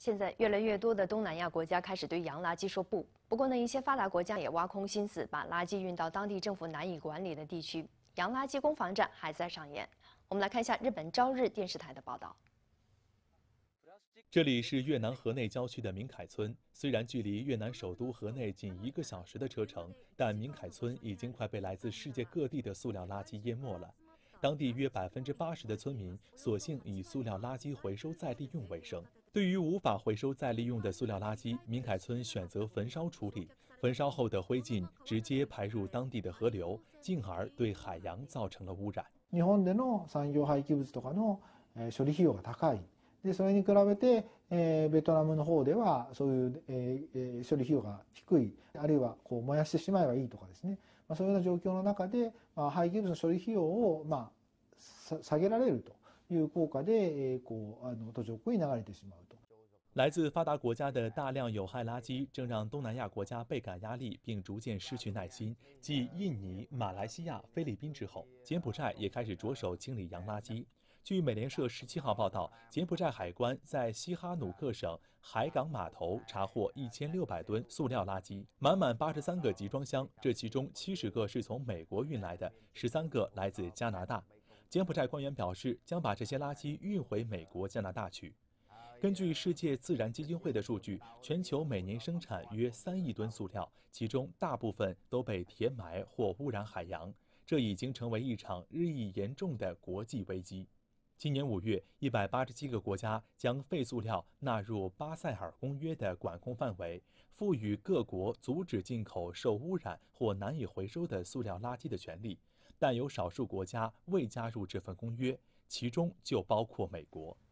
现在越来越多的东南亚国家开始对洋垃圾说不。不过呢，一些发达国家也挖空心思把垃圾运到当地政府难以管理的地区，洋垃圾攻防战还在上演。我们来看一下日本朝日电视台的报道。 这里是越南河内郊区的明凯村，虽然距离越南首都河内仅1个小时的车程，但明凯村已经快被来自世界各地的塑料垃圾淹没了。当地约80%的村民索性以塑料垃圾回收再利用为生。对于无法回收再利用的塑料垃圾，明凯村选择焚烧处理，焚烧后的灰烬直接排入当地的河流，进而对海洋造成了污染。 日本での産業廃棄物とかの処理費用が高い。でそれに比べてベトナムの方ではそういう処理費用が低い、あるいはこう燃やしてしまえばいいとかですね、そういうような状況の中で廃棄物の処理費用を下げられるという効果で途上国に流れてしまうと。 来自发达国家的大量有害垃圾正让东南亚国家倍感压力，并逐渐失去耐心。继印尼、马来西亚、菲律宾之后，柬埔寨也开始着手清理洋垃圾。据美联社17号报道，柬埔寨海关在西哈努克省海港码头查获1600吨塑料垃圾，满满83个集装箱，这其中70个是从美国运来的，13个来自加拿大。柬埔寨官员表示，将把这些垃圾运回美国、加拿大去。根据世界自然基金会的数据，全球每年生产约3亿吨塑料，其中大部分都被填埋或污染海洋，这已经成为一场日益严重的国际危机。今年5月，187个国家将废塑料纳入巴塞尔公约的管控范围，赋予各国阻止进口受污染或难以回收的塑料垃圾的权利，但有少数国家未加入这份公约，其中就包括美国。